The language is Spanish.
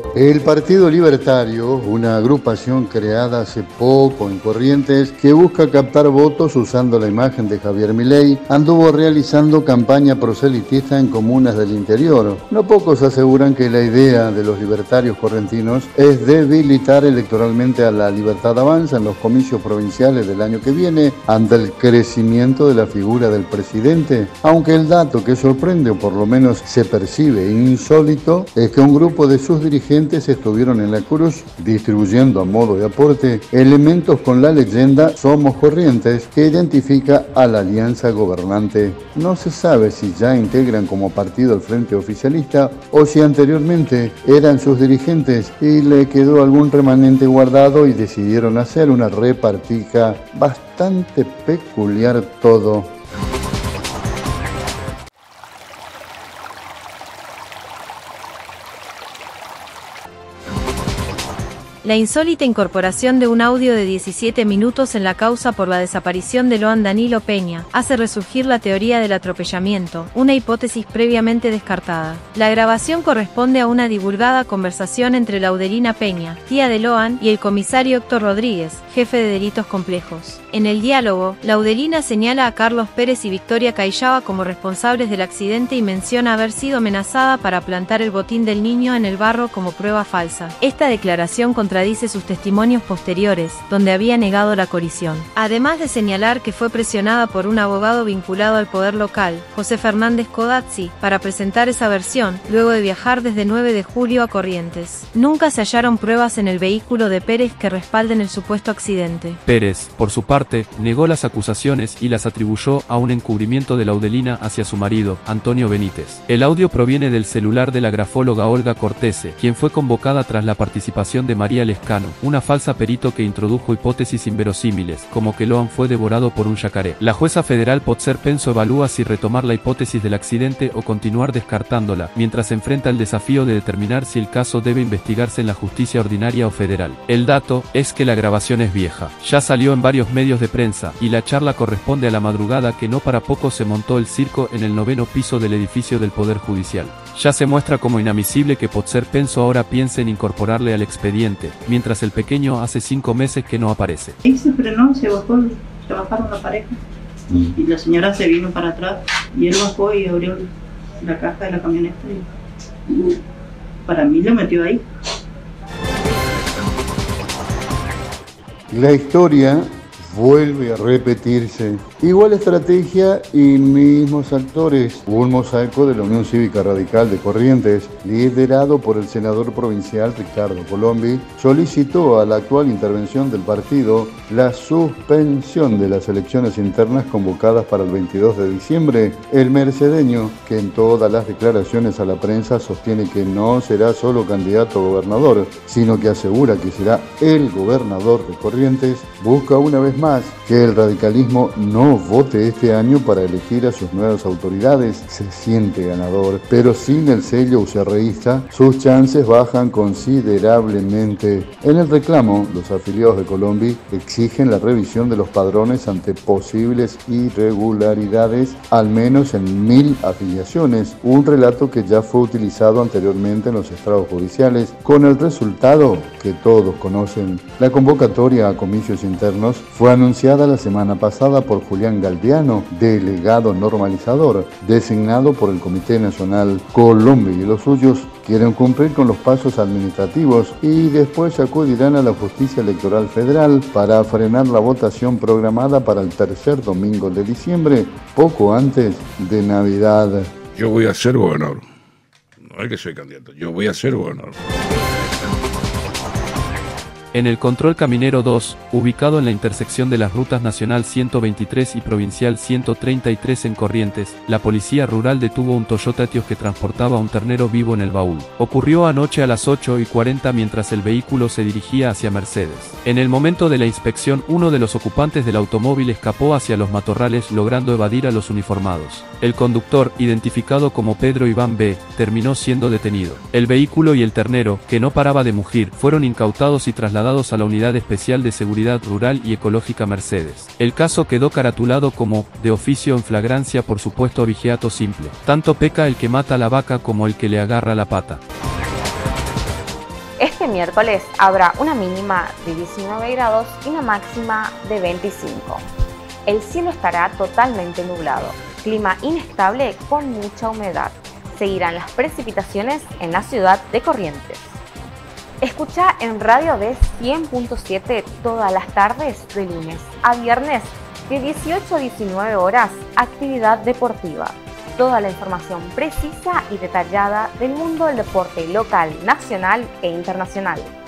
El Partido Libertario, una agrupación creada hace poco en Corrientes que busca captar votos usando la imagen de Javier Milei, anduvo realizando campaña proselitista en comunas del interior. No pocos aseguran que la idea de los libertarios correntinos es debilitar electoralmente a la Libertad Avanza en los comicios provinciales del año que viene ante el crecimiento de la figura del presidente, aunque el dato que sorprende, o por lo menos se percibe insólito, es que un grupo de sus dirigentes estuvieron en la cruz distribuyendo a modo de aporte elementos con la leyenda Somos Corrientes que identifica a la alianza gobernante. No se sabe si ya integran como partido el frente oficialista o si anteriormente eran sus dirigentes y le quedó algún remanente guardado y decidieron hacer una repartija bastante peculiar todo. La insólita incorporación de un audio de 17 minutos en la causa por la desaparición de Loan Danilo Peña hace resurgir la teoría del atropellamiento, una hipótesis previamente descartada. La grabación corresponde a una divulgada conversación entre Laudelina Peña, tía de Loan, y el comisario Héctor Rodríguez, jefe de delitos complejos. En el diálogo, Laudelina señala a Carlos Pérez y Victoria Caiaba como responsables del accidente y menciona haber sido amenazada para plantar el botín del niño en el barro como prueba falsa. Esta declaración contradice sus testimonios posteriores, donde había negado la colisión. Además de señalar que fue presionada por un abogado vinculado al poder local, José Fernández Codazzi, para presentar esa versión, luego de viajar desde 9 de julio a Corrientes. Nunca se hallaron pruebas en el vehículo de Pérez que respalden el supuesto accidente. Pérez, por su parte, negó las acusaciones y las atribuyó a un encubrimiento de Laudelina hacia su marido, Antonio Benítez. El audio proviene del celular de la grafóloga Olga Cortese, quien fue convocada tras la participación de María Lescano, una falsa perito que introdujo hipótesis inverosímiles, como que Loan fue devorado por un yacaré. La jueza federal Potser Penso evalúa si retomar la hipótesis del accidente o continuar descartándola, mientras enfrenta el desafío de determinar si el caso debe investigarse en la justicia ordinaria o federal. El dato es que la grabación es vieja. Ya salió en varios medios de prensa, y la charla corresponde a la madrugada que no para poco se montó el circo en el 9º piso del edificio del Poder Judicial. Ya se muestra como inadmisible que Potser Penso ahora piense en incorporarle al expediente, mientras el pequeño hace 5 meses que no aparece. Ahí se frenó, se bajaron la pareja y la señora se vino para atrás y él bajó y abrió la caja de la camioneta y para mí lo metió ahí. La historia vuelve a repetirse. Igual estrategia y mismos actores. Un mosaico de la Unión Cívica Radical de Corrientes, liderado por el senador provincial Ricardo Colombi, solicitó a la actual intervención del partido la suspensión de las elecciones internas convocadas para el 22 de diciembre. El mercedeño, que en todas las declaraciones a la prensa sostiene que no será solo candidato a gobernador, sino que asegura que será el gobernador de Corrientes, busca una vez más que el radicalismo no vote este año para elegir a sus nuevas autoridades. Se siente ganador, pero sin el sello ucerreísta, sus chances bajan considerablemente. En el reclamo, los afiliados de Colombi exigen la revisión de los padrones ante posibles irregularidades, al menos en 1000 afiliaciones, un relato que ya fue utilizado anteriormente en los estrados judiciales, con el resultado que todos conocen. La convocatoria a comicios internos fue anunciada la semana pasada por Julián Galdiano, delegado normalizador, designado por el Comité Nacional. Colombi y los suyos quieren cumplir con los pasos administrativos y después acudirán a la Justicia Electoral Federal para frenar la votación programada para el tercer domingo de diciembre, poco antes de Navidad. Yo voy a ser gobernador. No es que soy candidato, yo voy a ser gobernador. En el Control Caminero 2, ubicado en la intersección de las rutas Nacional 123 y Provincial 133 en Corrientes, la policía rural detuvo un Toyota Etios que transportaba un ternero vivo en el baúl. Ocurrió anoche a las 8:40 mientras el vehículo se dirigía hacia Mercedes. En el momento de la inspección, uno de los ocupantes del automóvil escapó hacia los matorrales logrando evadir a los uniformados. El conductor, identificado como Pedro Iván B., terminó siendo detenido. El vehículo y el ternero, que no paraba de mugir, fueron incautados y trasladados a la Unidad Especial de Seguridad Rural y Ecológica Mercedes. El caso quedó caratulado como de oficio en flagrancia por supuesto abigeato simple. Tanto peca el que mata a la vaca como el que le agarra la pata. miércoles habrá una mínima de 19 grados y una máxima de 25. El cielo estará totalmente nublado, clima inestable con mucha humedad. Seguirán las precipitaciones en la ciudad de Corrientes. Escucha en Radio D 100.7 todas las tardes de lunes a viernes de 18 a 19 horas, actividad deportiva. Toda la información precisa y detallada del mundo del deporte local, nacional e internacional.